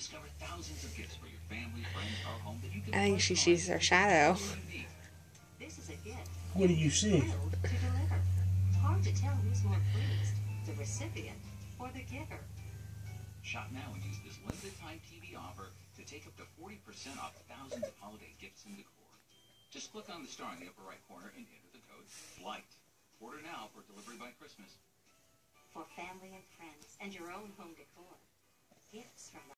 Discover thousands of gifts for your family, friends, or home that you can I think she sees her shadow. This is a gift. What do you see? Thrilled to deliver. Hard to tell who's more pleased, the recipient or the giver. Shop now and use this limited time TV offer to take up to 40% off thousands of holiday gifts and decor. Just click on the star in the upper right corner and enter the code FLIGHT. Order now for delivery by Christmas. For family and friends and your own home decor. Gifts from the